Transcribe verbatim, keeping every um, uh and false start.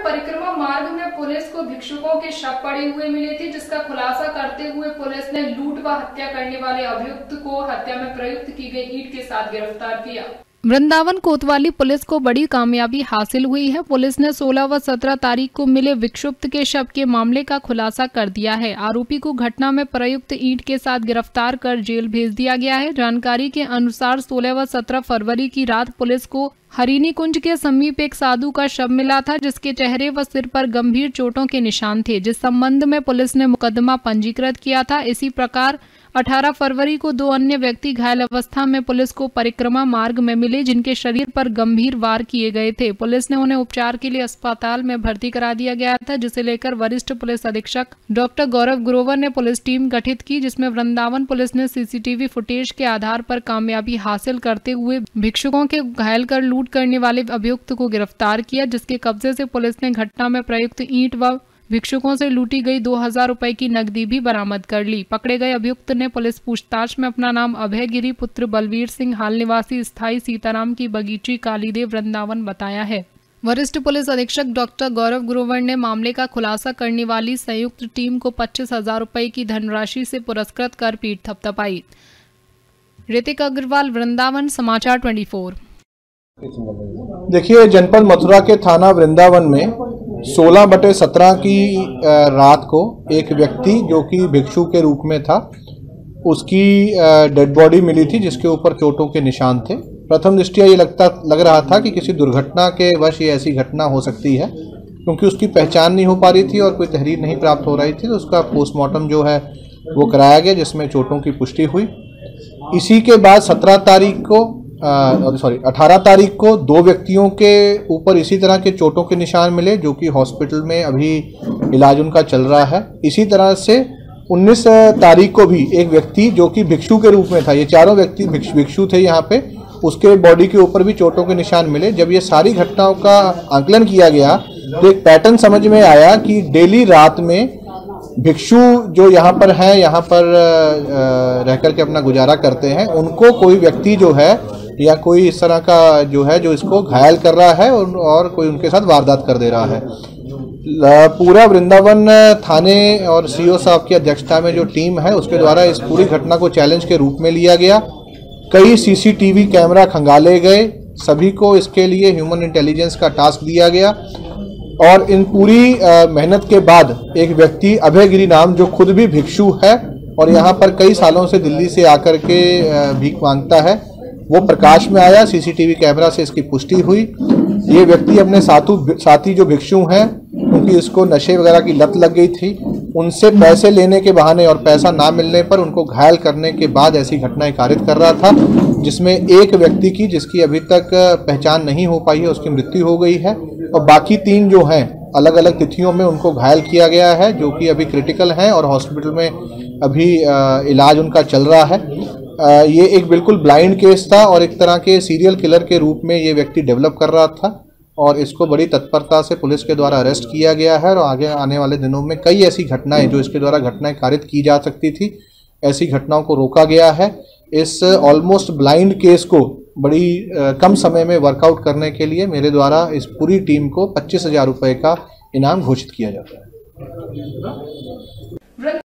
परिक्रमा मार्ग में पुलिस को भिक्षुकों के शव पड़े हुए मिले थे, जिसका खुलासा करते हुए पुलिस ने लूट व हत्या करने वाले अभियुक्त को हत्या में प्रयुक्त की गई ईंट के साथ गिरफ्तार किया। वृंदावन कोतवाली पुलिस को बड़ी कामयाबी हासिल हुई है। पुलिस ने सोलह व सत्रह तारीख को मिले विक्षुब्ध के शव के मामले का खुलासा कर दिया है। आरोपी को घटना में प्रयुक्त ईंट के साथ गिरफ्तार कर जेल भेज दिया गया है। जानकारी के अनुसार सोलह व सत्रह फरवरी की रात पुलिस को हरिणी कुंज के समीप एक साधु का शव मिला था, जिसके चेहरे व सिर पर गंभीर चोटों के निशान थे, जिस संबंध में पुलिस ने मुकदमा पंजीकृत किया था। इसी प्रकार अठारह फरवरी को दो अन्य व्यक्ति घायल अवस्था में पुलिस को परिक्रमा मार्ग में मिले, जिनके शरीर पर गंभीर वार किए गए थे। पुलिस ने उन्हें उपचार के लिए अस्पताल में भर्ती करा दिया गया था, जिसे लेकर वरिष्ठ पुलिस अधीक्षक डॉक्टर गौरव ग्रोवर ने पुलिस टीम गठित की, जिसमें वृंदावन पुलिस ने सीसीटीवी फुटेज के आधार पर कामयाबी हासिल करते हुए भिक्षुकों के घायल कर लूट करने वाले अभियुक्त को गिरफ्तार किया, जिसके कब्जे से पुलिस ने घटना में प्रयुक्त ईंट व भिक्षुकों से लूटी गई दो हजार रुपए की नकदी भी बरामद कर ली। पकड़े गए अभियुक्त ने पुलिस पूछताछ में अपना नाम अभय गिरी पुत्र बलवीर सिंह हाल निवासी स्थायी सीताराम की बगीची कालीदेव वृंदावन बताया है। वरिष्ठ पुलिस अधीक्षक डॉक्टर गौरव ग्रोवर ने मामले का खुलासा करने वाली संयुक्त टीम को पच्चीस हजार रुपए की धनराशि से पुरस्कृत कर पीठ थपथपाई। ऋतिक अग्रवाल, वृंदावन समाचार चौबीस। देखिए, जनपद मथुरा के थाना वृंदावन में सोलह बटे सत्रह की रात को एक व्यक्ति जो कि भिक्षु के रूप में था, उसकी डेड बॉडी मिली थी, जिसके ऊपर चोटों के निशान थे। प्रथम दृष्टया ये लगता लग रहा था कि किसी दुर्घटना के वश ये ऐसी घटना हो सकती है, क्योंकि उसकी पहचान नहीं हो पा रही थी और कोई तहरीर नहीं प्राप्त हो रही थी। तो उसका पोस्टमार्टम जो है वो कराया गया, जिसमें चोटों की पुष्टि हुई। इसी के बाद सत्रह तारीख को सॉरी अठारह तारीख को दो व्यक्तियों के ऊपर इसी तरह के चोटों के निशान मिले, जो कि हॉस्पिटल में अभी इलाज उनका चल रहा है। इसी तरह से उन्नीस तारीख को भी एक व्यक्ति जो कि भिक्षु के रूप में था, ये चारों व्यक्ति भिक्षु थे यहाँ पे, उसके बॉडी के ऊपर भी चोटों के निशान मिले। जब ये सारी घटनाओं का आंकलन किया गया तो एक पैटर्न समझ में आया कि डेली रात में भिक्षु जो यहाँ पर हैं, यहाँ पर रह कर के अपना गुजारा करते हैं, उनको कोई व्यक्ति जो है या कोई इस तरह का जो है जो इसको घायल कर रहा है और, और कोई उनके साथ वारदात कर दे रहा है। पूरा वृंदावन थाने और सीओ साहब की अध्यक्षता में जो टीम है, उसके द्वारा इस पूरी घटना को चैलेंज के रूप में लिया गया। कई सीसीटीवी कैमरा खंगाले गए, सभी को इसके लिए ह्यूमन इंटेलिजेंस का टास्क दिया गया और इन पूरी मेहनत के बाद एक व्यक्ति अभय गिरी नाम, जो खुद भी भिक्षु है और यहाँ पर कई सालों से दिल्ली से आकर के भीख मांगता है, वो प्रकाश में आया। सीसीटीवी कैमरा से इसकी पुष्टि हुई। ये व्यक्ति अपने साथू साथी जो भिक्षु हैं, क्योंकि इसको नशे वगैरह की लत लग गई थी, उनसे पैसे लेने के बहाने और पैसा ना मिलने पर उनको घायल करने के बाद ऐसी घटनाएं कारित कर रहा था, जिसमें एक व्यक्ति की, जिसकी अभी तक पहचान नहीं हो पाई है, उसकी मृत्यु हो गई है और बाकी तीन जो हैं अलग अलग तिथियों में उनको घायल किया गया है, जो कि अभी क्रिटिकल हैं और हॉस्पिटल में अभी इलाज उनका चल रहा है। ये एक बिल्कुल ब्लाइंड केस था और एक तरह के सीरियल किलर के रूप में ये व्यक्ति डेवलप कर रहा था और इसको बड़ी तत्परता से पुलिस के द्वारा अरेस्ट किया गया है और आगे आने वाले दिनों में कई ऐसी घटनाएं जो इसके द्वारा घटनाएं कारित की जा सकती थी, ऐसी घटनाओं को रोका गया है। इस ऑलमोस्ट ब्लाइंड केस को बड़ी आ, कम समय में वर्कआउट करने के लिए मेरे द्वारा इस पूरी टीम को पच्चीस हजार रुपये का इनाम घोषित किया जाता है।